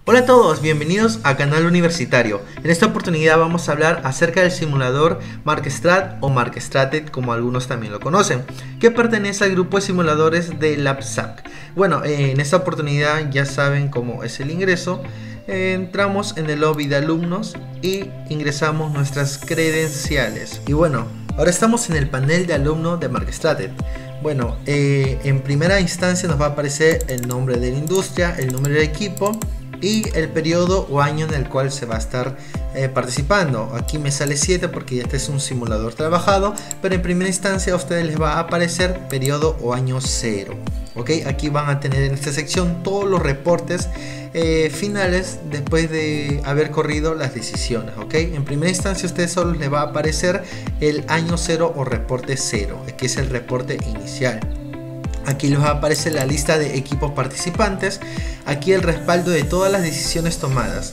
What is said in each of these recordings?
Hola a todos, bienvenidos a Canal Universitario. En esta oportunidad vamos a hablar acerca del simulador MarkStrat o MarkStrated, como algunos también lo conocen, que pertenece al grupo de simuladores de LabSAC. Bueno, en esta oportunidad ya saben cómo es el ingreso. Entramos en el lobby de alumnos y ingresamos nuestras credenciales. Y bueno, ahora estamos en el panel de alumno de MarkStrated. Bueno, en primera instancia nos va a aparecer el nombre de la industria, el número del equipo y el periodo o año en el cual se va a estar participando. Aquí me sale 7 porque este es un simulador trabajado, pero en primera instancia a ustedes les va a aparecer periodo o año 0. ¿Ok? Aquí van a tener en esta sección todos los reportes finales después de haber corrido las decisiones. ¿Ok? En primera instancia a ustedes solo les va a aparecer el año 0 o reporte 0, que es el reporte inicial. Aquí les va a aparecer la lista de equipos participantes. Aquí el respaldo de todas las decisiones tomadas.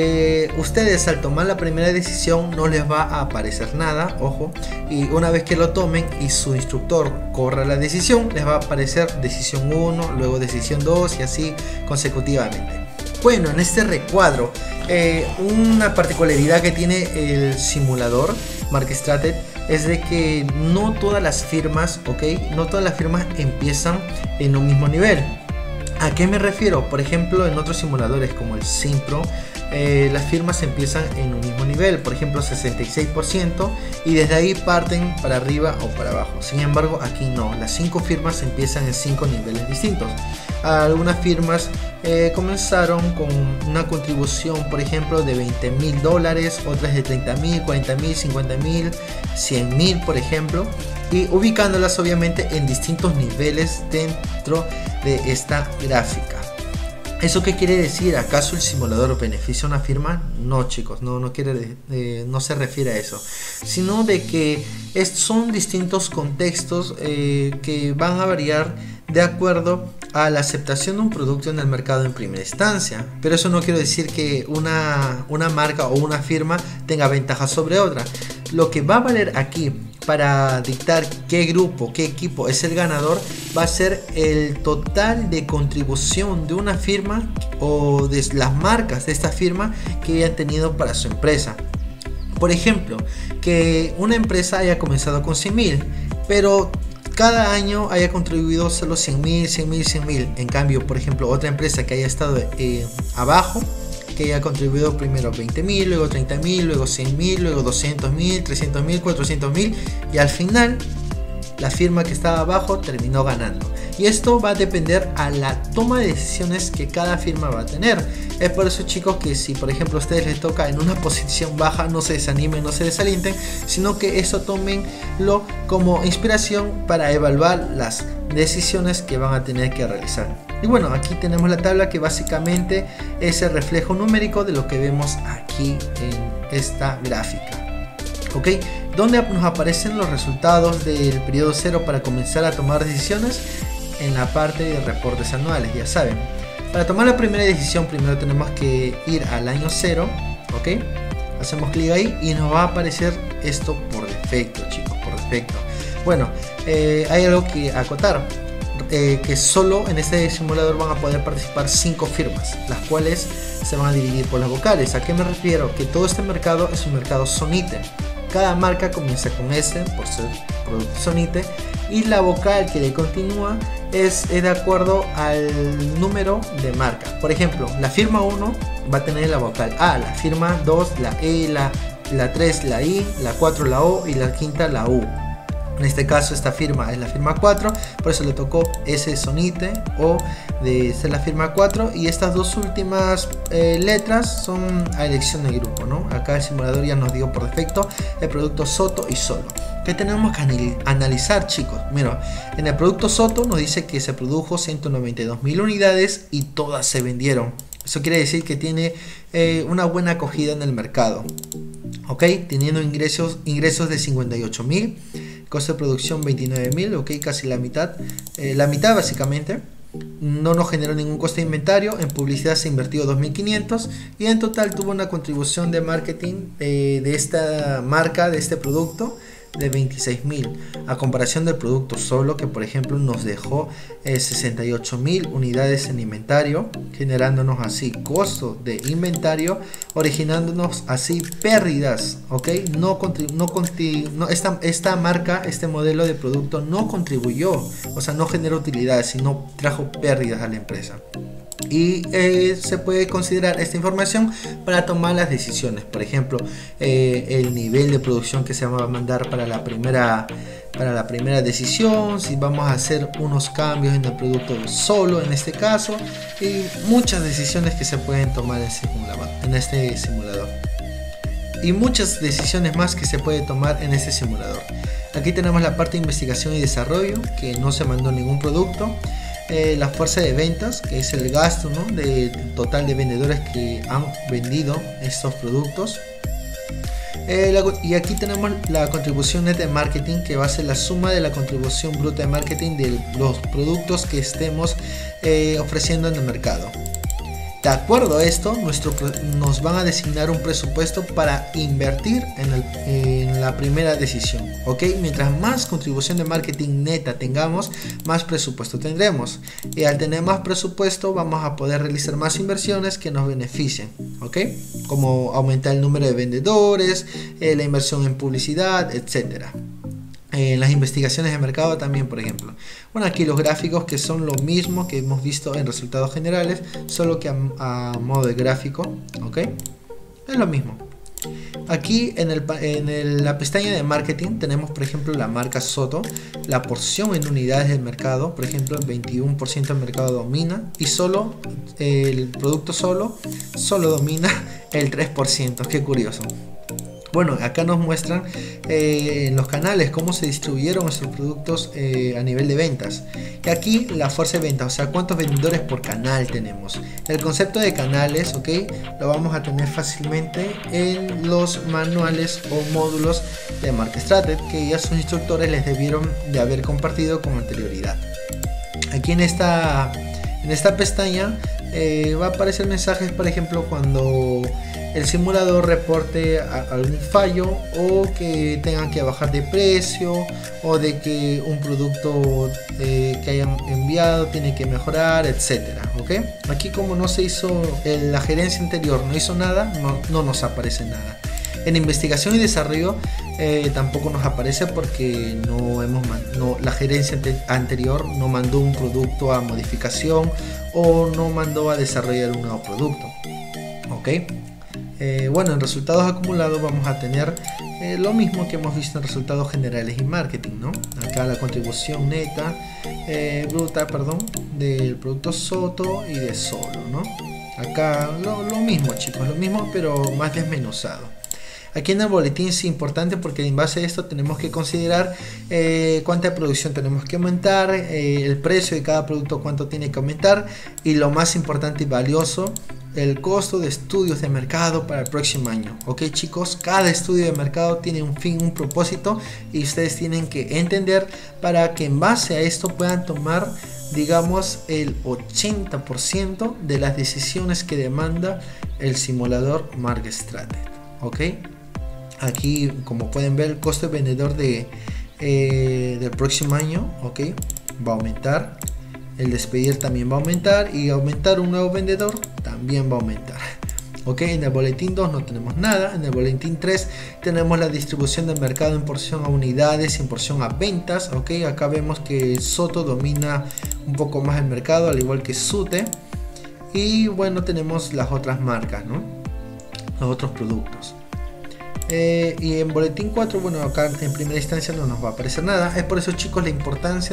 Ustedes al tomar la primera decisión no les va a aparecer nada, ojo. Y una vez que lo tomen y su instructor corra la decisión, les va a aparecer decisión 1, luego decisión 2 y así consecutivamente. Bueno, en este recuadro, una particularidad que tiene el simulador MarkStrated es de que no todas las firmas, no todas las firmas empiezan en un mismo nivel. ¿A qué me refiero? Por ejemplo, en otros simuladores como el Simpro, las firmas empiezan en un mismo nivel, por ejemplo 66%, y desde ahí parten para arriba o para abajo. Sin embargo, aquí no, las 5 firmas empiezan en 5 niveles distintos. Algunas firmas comenzaron con una contribución, por ejemplo, de $20.000, otras de $30.000, $40.000, $50.000, $100.000, por ejemplo, y ubicándolas obviamente en distintos niveles dentro de esta gráfica. ¿Eso qué quiere decir? ¿Acaso el simulador beneficia a una firma? No, chicos, no se refiere a eso, sino de que son distintos contextos que van a variar de acuerdo a la aceptación de un producto en el mercado en primera instancia. Pero eso no quiere decir que una marca o una firma tenga ventaja sobre otra. Lo que va a valer aquí para dictar qué grupo, qué equipo es el ganador, va a ser el total de contribución de una firma o de las marcas de esta firma que hayan tenido para su empresa. Por ejemplo, que una empresa haya comenzado con 100.000, pero cada año haya contribuido solo 100.000, 100.000, 100.000. En cambio, por ejemplo, otra empresa que haya estado abajo, que haya contribuido primero 20.000, luego 30.000, luego 100.000, luego 200.000, 300.000, 400.000, y al final la firma que estaba abajo terminó ganando. Y esto va a depender a la toma de decisiones que cada firma va a tener. Es por eso, chicos, que si por ejemplo a ustedes les toca en una posición baja, no se desanimen, no se desalienten, sino que eso tómenlo como inspiración para evaluar las decisiones que van a tener que realizar. Y bueno, aquí tenemos la tabla que básicamente es el reflejo numérico de lo que vemos aquí en esta gráfica. ¿Ok? ¿Dónde nos aparecen los resultados del periodo 0 para comenzar a tomar decisiones? En la parte de reportes anuales, ya saben. Para tomar la primera decisión primero tenemos que ir al año 0, ¿ok? Hacemos clic ahí y nos va a aparecer esto por defecto, chicos, por defecto. Bueno, hay algo que acotar, que solo en este simulador van a poder participar 5 firmas, las cuales se van a dividir por las vocales. ¿A qué me refiero? Que todo este mercado es un mercado sonite. Cada marca comienza con S por ser producto sonite y la vocal que le continúa es de acuerdo al número de marca. Por ejemplo, la firma 1 va a tener la vocal A, la firma 2 la E, la 3 la I, la 4 la O y la quinta la U. En este caso esta firma es la firma 4, por eso le tocó ese sonite o de ser la firma 4, y estas dos últimas letras son a elección del grupo, ¿no? Acá el simulador ya nos dio por defecto el producto Soto y Solo. ¿Qué tenemos que analizar, chicos? Mira, en el producto Soto nos dice que se produjo 192.000 unidades y todas se vendieron. Eso quiere decir que tiene una buena acogida en el mercado, ¿ok? Teniendo ingresos de 58.000. Costo de producción 29.000, ok, casi la mitad básicamente. No nos generó ningún coste de inventario. En publicidad se invirtió 2.500 y en total tuvo una contribución de marketing de esta marca, de este producto, de 26.000, a comparación del producto solo, que por ejemplo nos dejó 68.000 unidades en inventario, generándonos así costo de inventario, originándonos así pérdidas, ¿ok? Esta marca, este modelo de producto no contribuyó, o sea, no generó utilidades, sino trajo pérdidas a la empresa. Y se puede considerar esta información para tomar las decisiones. Por ejemplo, el nivel de producción que se va a mandar para la primera decisión, si vamos a hacer unos cambios en el producto solo en este caso, y muchas decisiones que se pueden tomar en este simulador. Y muchas decisiones más que se puede tomar en este simulador. Aquí tenemos la parte de investigación y desarrollo, que no se mandó ningún producto. La fuerza de ventas, que es el gasto, ¿no?, del total de vendedores que han vendido estos productos. Y aquí tenemos la contribución neta de marketing, que va a ser la suma de la contribución bruta de marketing de los productos que estemos ofreciendo en el mercado. De acuerdo a esto, nos van a designar un presupuesto para invertir en la primera decisión, ¿ok? Mientras más contribución de marketing neta tengamos, más presupuesto tendremos. Y al tener más presupuesto, vamos a poder realizar más inversiones que nos beneficien, ¿ok? Como aumentar el número de vendedores, la inversión en publicidad, etcétera. Las investigaciones de mercado también, por ejemplo. Bueno, aquí los gráficos, que son lo mismo que hemos visto en resultados generales, solo que a modo de gráfico, ¿ok? Es lo mismo. Aquí en la pestaña de marketing tenemos, por ejemplo, la marca Soto, la porción en unidades del mercado. Por ejemplo, el 21% del mercado domina, y solo el producto solo domina el 3%. Qué curioso. Bueno, acá nos muestran en los canales cómo se distribuyeron nuestros productos a nivel de ventas. Y aquí la fuerza de ventas, o sea, cuántos vendedores por canal tenemos. El concepto de canales, ¿ok?, lo vamos a tener fácilmente en los manuales o módulos de MarketStrategy, que ya sus instructores les debieron de haber compartido con anterioridad. Aquí en esta pestaña va a aparecer mensajes, por ejemplo, cuando el simulador reporte algún fallo, o que tengan que bajar de precio, o de que un producto que hayan enviado tiene que mejorar, etcétera, ¿ok? Aquí, como no se hizo, la gerencia anterior no hizo nada, no nos aparece nada. En investigación y desarrollo tampoco nos aparece, porque la gerencia anterior no mandó un producto a modificación, o no mandó a desarrollar un nuevo producto, ¿ok? Bueno, en resultados acumulados vamos a tener lo mismo que hemos visto en resultados generales y marketing, ¿no? Acá la contribución neta, bruta, perdón, del producto Soto y de solo, ¿no? Acá lo mismo, chicos, lo mismo, pero más desmenuzado. Aquí en el boletín es importante, porque en base a esto tenemos que considerar cuánta producción tenemos que aumentar, el precio de cada producto cuánto tiene que aumentar, y lo más importante y valioso, el costo de estudios de mercado para el próximo año. Ok, chicos, cada estudio de mercado tiene un fin, un propósito, y ustedes tienen que entender para que en base a esto puedan tomar, digamos, el 80% de las decisiones que demanda el simulador MarketStrategy. Ok, aquí, como pueden ver, el costo de vendedor del próximo año, ok, va a aumentar. El despedir también va a aumentar, y aumentar un nuevo vendedor también va a aumentar. Ok, en el boletín 2 no tenemos nada. En el boletín 3 tenemos la distribución del mercado en porción a unidades y en porción a ventas. Ok, acá vemos que Soto domina un poco más el mercado, al igual que Sute. Y bueno, tenemos las otras marcas, ¿no?, los otros productos. Y en boletín 4, bueno, acá en primera instancia no nos va a aparecer nada. Es por eso, chicos, la importancia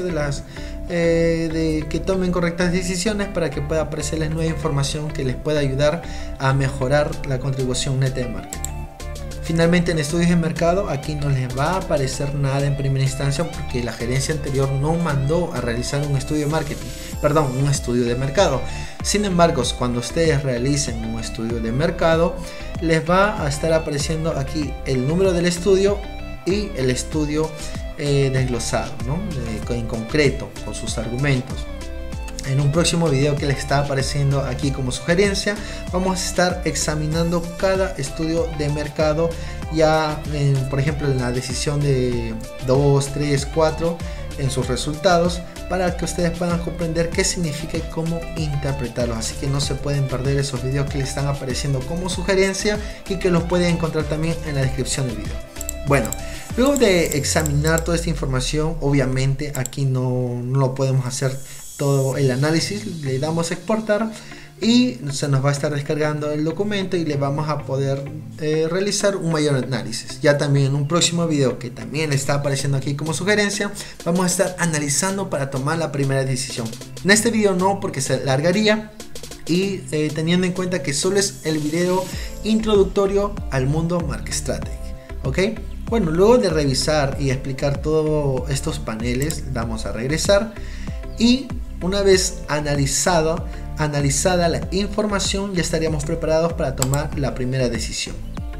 de que tomen correctas decisiones, para que pueda aparecerles nueva información que les pueda ayudar a mejorar la contribución neta de marketing. Finalmente, en estudios de mercado, aquí no les va a aparecer nada en primera instancia, porque la gerencia anterior no mandó a realizar un estudio de marketing, perdón, un estudio de mercado. Sin embargo, cuando ustedes realicen un estudio de mercado, les va a estar apareciendo aquí el número del estudio y el estudio desglosado, ¿no?, en concreto, con sus argumentos. en un próximo video que les está apareciendo aquí como sugerencia, vamos a estar examinando cada estudio de mercado ya por ejemplo en la decisión de 2, 3, 4 en sus resultados, para que ustedes puedan comprender qué significa y cómo interpretarlos. Así que no se pueden perder esos videos que les están apareciendo como sugerencia y que los pueden encontrar también en la descripción del video. Bueno, luego de examinar toda esta información, obviamente aquí no lo podemos hacer todo el análisis, le damos a exportar y se nos va a estar descargando el documento y le vamos a poder realizar un mayor análisis. Ya también en un próximo video que también está apareciendo aquí como sugerencia, vamos a estar analizando para tomar la primera decisión. En este video no, porque se alargaría, y teniendo en cuenta que solo es el video introductorio al mundo MarketStrategy, ¿ok? Bueno, luego de revisar y explicar todos estos paneles, vamos a regresar y una vez analizada la información, ya estaríamos preparados para tomar la primera decisión.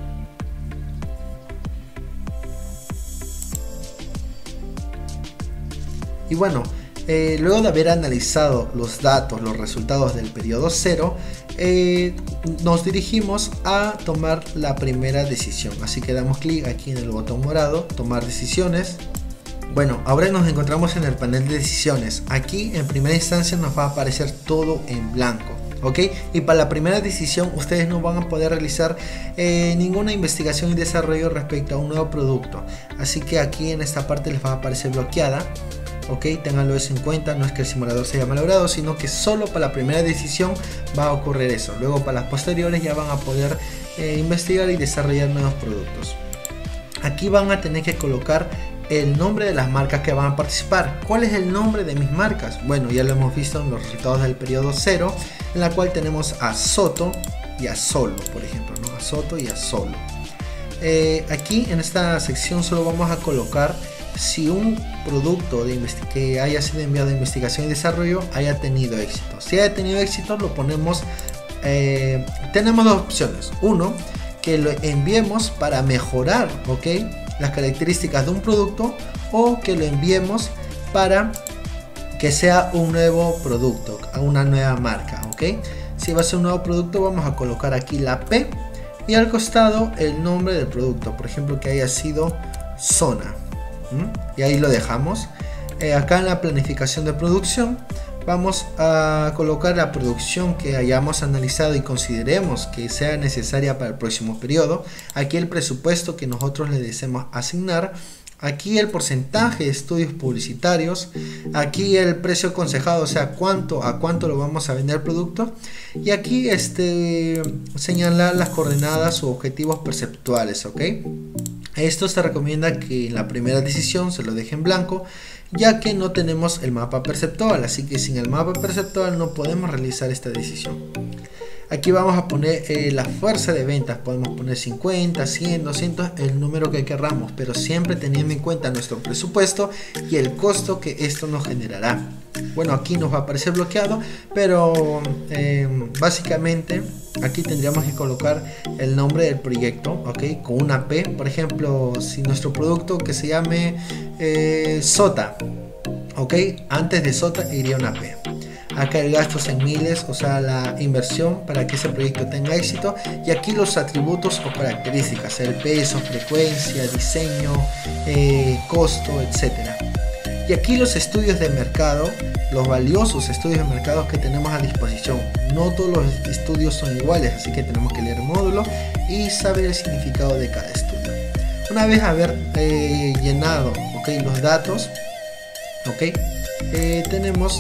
Y bueno, luego de haber analizado los datos, los resultados del periodo 0, nos dirigimos a tomar la primera decisión. Así que damos clic aquí en el botón morado, tomar decisiones. Bueno, ahora nos encontramos en el panel de decisiones. Aquí en primera instancia nos va a aparecer todo en blanco, ¿ok? Y para la primera decisión ustedes no van a poder realizar ninguna investigación y desarrollo respecto a un nuevo producto. Así que aquí en esta parte les va a aparecer bloqueada, ¿ok? Ténganlo eso en cuenta, no es que el simulador se haya malogrado, sino que solo para la primera decisión va a ocurrir eso. Luego para las posteriores ya van a poder investigar y desarrollar nuevos productos. Aquí van a tener que colocar el nombre de las marcas que van a participar. ¿Cuál es el nombre de mis marcas? Bueno, ya lo hemos visto en los resultados del periodo 0, en la cual tenemos a Soto y a Solo, por ejemplo, ¿no? A Soto y a Solo. Aquí en esta sección solo vamos a colocar si un producto que haya sido enviado a investigación y desarrollo haya tenido éxito. Si haya tenido éxito lo ponemos, tenemos dos opciones. Uno, que lo enviemos para mejorar, ¿ok?, las características de un producto, o que lo enviemos para que sea un nuevo producto, a una nueva marca, ¿ok? Si va a ser un nuevo producto, vamos a colocar aquí la P y al costado el nombre del producto, por ejemplo que haya sido Zona, y ahí lo dejamos. Acá en la planificación de producción vamos a colocar la producción que hayamos analizado y consideremos que sea necesaria para el próximo periodo. Aquí el presupuesto que nosotros le deseemos asignar. Aquí el porcentaje de estudios publicitarios. Aquí el precio aconsejado, o sea, a cuánto lo vamos a vender el producto. Y aquí señalar las coordenadas o objetivos perceptuales, ¿ok? Esto se recomienda que en la primera decisión se lo deje en blanco, ya que no tenemos el mapa perceptual, así que sin el mapa perceptual no podemos realizar esta decisión. Aquí vamos a poner la fuerza de ventas, podemos poner 50, 100, 200, el número que queramos, pero siempre teniendo en cuenta nuestro presupuesto y el costo que esto nos generará. Bueno, aquí nos va a aparecer bloqueado, pero básicamente aquí tendríamos que colocar el nombre del proyecto, ¿ok?, con una P. Por ejemplo, si nuestro producto que se llame Sota, ¿ok?, antes de Sota iría una P. Acá el gasto es en miles, o sea, la inversión para que ese proyecto tenga éxito. Y aquí los atributos o características, el peso, frecuencia, diseño, costo, etcétera. Y aquí los estudios de mercado, los valiosos estudios de mercado que tenemos a disposición. No todos los estudios son iguales, así que tenemos que leer el módulo y saber el significado de cada estudio. Una vez haber llenado, ¿ok?, los datos, ¿ok?, tenemos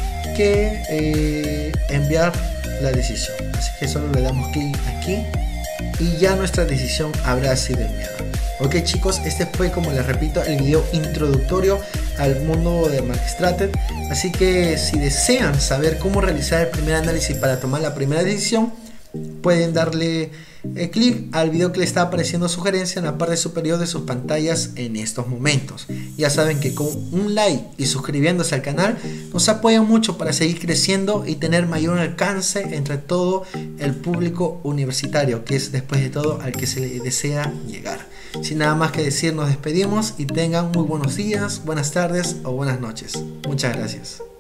que enviar la decisión. Así que solo le damos clic aquí y ya nuestra decisión habrá sido enviada. Ok chicos, este fue, como les repito, el video introductorio al mundo de MarketStrategy. Así que si desean saber cómo realizar el primer análisis para tomar la primera decisión, pueden darle clic al video que le está apareciendo sugerencia en la parte superior de sus pantallas en estos momentos. Ya saben que con un like y suscribiéndose al canal nos apoyan mucho para seguir creciendo y tener mayor alcance entre todo el público universitario, que es después de todo al que se le desea llegar. Sin nada más que decir, nos despedimos y tengan muy buenos días, buenas tardes o buenas noches. Muchas gracias.